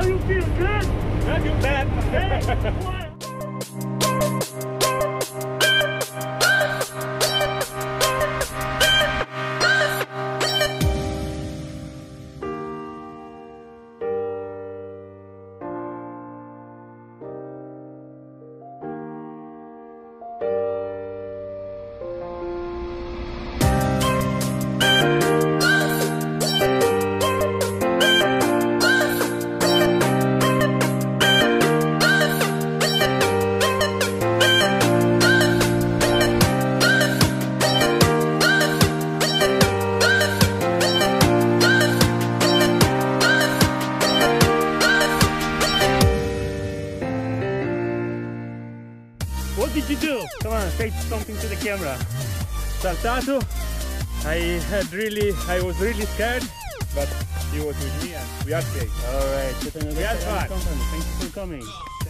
How you feel? Good? Not too bad. Hey, what? What did you do? Come on, say something to the camera. Saltato. I was really scared, but he was with me and we are safe. All right. We had fun. Thank you for coming.